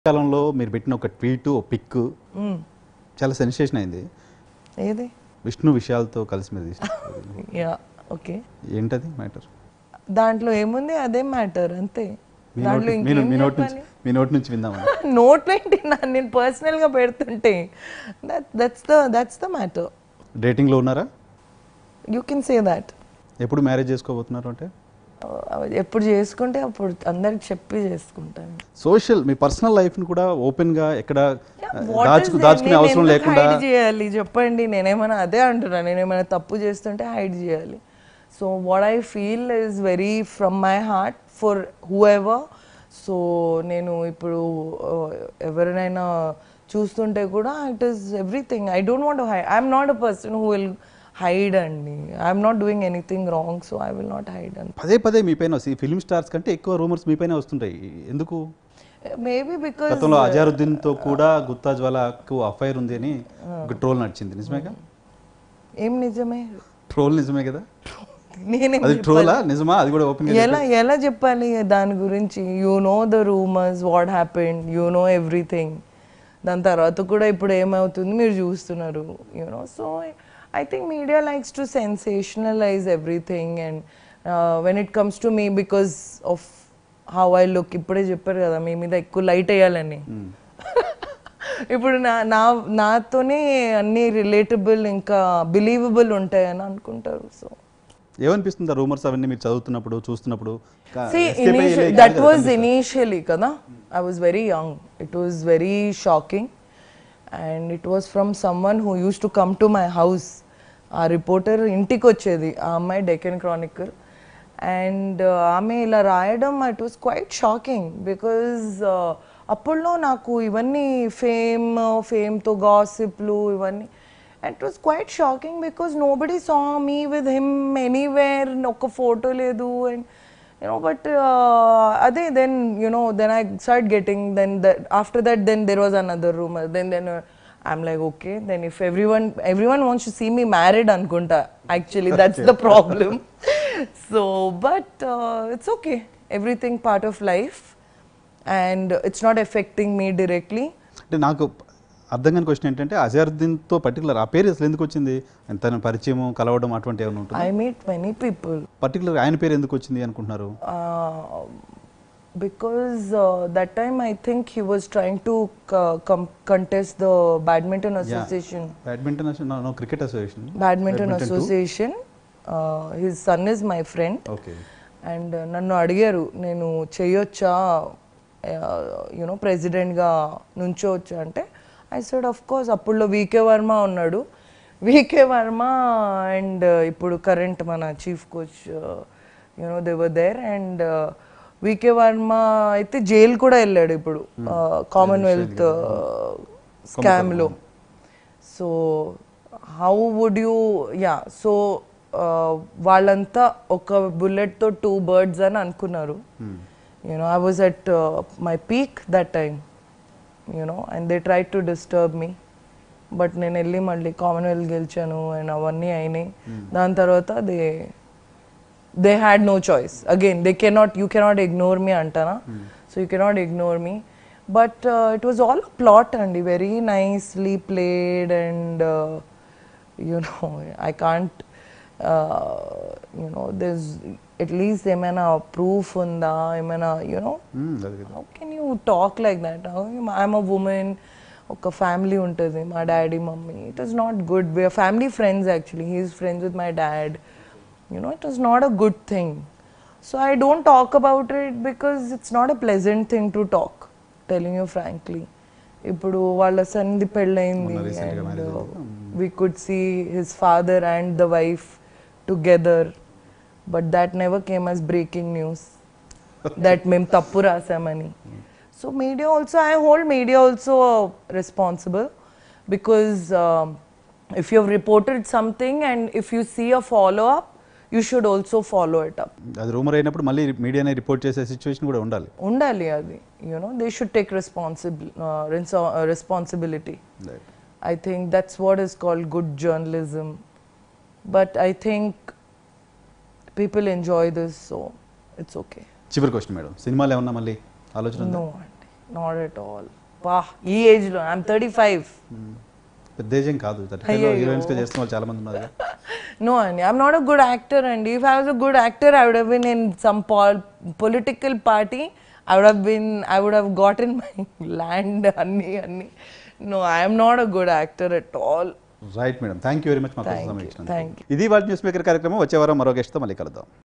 కాలంలో మీరు పెట్టిన ఒక ట్వీట్ ఒక పిక్ చాలా సెన్సేషన్ అయింది. ఏది? విష్ణు విషయాలతో కలిసి మీరు తీసిన. Yeah okay. ఏంటది మ్యాటర్? దాంట్లో ఏముంది, అదే మ్యాటర్ అంతే. దాంట్లో మీ నోట్ నుంచి విందామని. నోట్లో ఏంటి, నేను పర్సనల్గా పెడుతుంటే దట్స్ ద మ్యాటర్. డేటింగ్లో ఉన్నారా? You can say that. ఎప్పుడు మ్యారేజ్ చేసుకోబోతున్నారు అంటే? ఎప్పుడు చేసుకుంటే అప్పుడు అందరికి చెప్పి చేసుకుంటాను. సోషల్ మీ పర్సనల్ లైఫ్ని కూడా ఓపెన్గా ఎక్కడ దాచుకునే అవసరం లేకుండా హైడ్ చేయాలి చెప్పండి. నేనేమైనా అదే అంటున్నా, నేనేమైనా తప్పు చేస్తుంటే హైడ్ చేయాలి. So what I feel is very from my heart for whoever. So నేను ఇప్పుడు ఎవరినైనా చూస్తుంటే కూడా it is everything. I don't want to hide. I'm not a person who will hide అండి. I'm not doing anything wrong, so I will not hide అండి. పదే పదే మీ పైన ఫిల్మ్ స్టార్స్ కంటే ఎక్కువ రూమర్స్ మీ పైన వస్తుంటాయి, ఎందుకు? మేబీ బికాజ్ గతంలో అజహరుద్దీన్తో కూడా గుత్తా జ్వాలకు అఫైర్ ఉంది అని ఒక ట్రోల్ నడిచింది, నిజమేగా? ఏం నిజమే? ట్రోల్ నిజమే కదా? నేనేం ట్రోలా నిజమా? అది కూడా ఓపెన్ ఎలా చెప్పాలి దాని గురించి? You know the rumours, what happened, you know everything. దాని తర్వాత కూడా ఇప్పుడు ఏమవుతుంది మీరు చూస్తున్నారు, you know. So I think media likes to sensationalize everything, and when it comes to me, because of how I look, ఇప్పుడే చెప్పారు కదా మీ మీద ఎక్కువ లైట్ వేయాలని. ఇప్పుడు నాతోనే అన్ని రిలేటబుల్ ఇంకా బిలీవబుల్ ఉంటాయని అనుకుంటారు. సో ఏమనిపిస్తుంది రూమర్స్ అవన్నీ మీరు చదువుతున్నప్పుడు చూస్తున్నప్పుడు? that was initially kada, I was very young, it was very shocking, and it was from someone who used to come to my house. ఆ రిపోర్టర్ ఇంటికి వచ్చేది, ఆ అమ్మాయి డెక్కన్ క్రానికల్, అండ్ ఆమె ఇలా రాయడం it was quite shocking. Because అప్పుడులో నాకు ఇవన్నీ ఫేమ్తో గాసిప్లు ఇవన్నీ, and it was quite shocking because nobody saw me with him anywhere, ఒక ఫోటో లేదు. అండ్ బట్ అదే then then I start getting, then after that then there was another rumour, then I'm like, okay, then if everyone wants to see me married anukunta, actually that's the problem. So but it's okay, everything part of life, and it's not affecting me directly. అంటే నాకు అర్థం కాని question ఏంటంటే అజహరుద్దీన్తో particular ఆ పేరు అసలు ఎందుకు వచ్చింది? తన పరిచయం కలవడం అటువంటి ఏమైనా ఉంటుంది? I meet many people. Particular ఆయన పేరు ఎందుకు వచ్చింది అనుకుంటున్నారు? Because that time I think he was trying to contest the badminton association. Badminton no cricket association. Badminton association. His son is my friend. Okay. And నన్ను అడిగారు నేను చేయొచ్చా, president గా నుంచోవచ్చా అంటే, I said of course. అప్పుడులో VK Varma ఉన్నాడు, VK Varma and ఇప్పుడు current మన chief coach, they were there, and VK Varma అయితే జైలు కూడా వెళ్ళాడు ఇప్పుడు కామన్వెల్త్ స్కామ్లో. So how would you, so వాళ్ళంతా ఒక బుల్లెట్తో 2 birds అని అనుకున్నారు. I was at my peak that time, and they try to disturb me, but నేను వెళ్ళి మళ్ళీ కామన్వెల్త్ గెలిచాను అండ్ అవన్నీ అయినాయి. దాని తర్వాత they had no choice. Again, you cannot ignore me antana. So you cannot ignore me. But it was all a plot and very nicely played, and I can't, there's at least emana proof unda, emana, how can you talk like that? I'm a woman, oka family untadi, my daddy, mummy. It is not good. We are family friends actually. He is friends with my dad. It was not a good thing. So I don't talk about it because it's not a pleasant thing to talk, telling you frankly. Ippudu valla sandi pellaindi, and we could see his father and the wife together, but that never came as breaking news that mem tappu rasamani. So media also, I hold media also responsible, because if you have reported something and if you see a follow up, you should also follow it up. అది rumour అయినప్పుడు మళ్ళీ మీడియానే report చేసే situation కూడా ఉండాలి. అది they should take responsibility. Right. I think that's what is called good journalism, but I think people enjoy this, so it's okay. చివరి question madam, సినిమాలు ఏమన్నా మళ్ళీ ఆలోచన ఉందా? No అండి, నాట్ ఎట్ ఆల్. వా ఈ ఏజ్లో ఐఎమ్ 35. పెద్ద ఏజేం కాదు, 35లో హీరోయిన్స్గా చేస్తున్న వాళ్ళు చాలా మంది ఉన్నారు. No, Andy, I'm not a good actor, Andy. If I was a good actor, I would have been in some political party. I would have gotten my land, anni. No, I am not a good actor at all. Right madam, thank you very much. మాకు సమయం ఇచ్చినందుకు. Thank you. ఇది వాళ్ళ news maker కార్యక్రమం. వచ్చే వారం మరో గెస్ట్తో మళ్ళీ కలుద్దాం.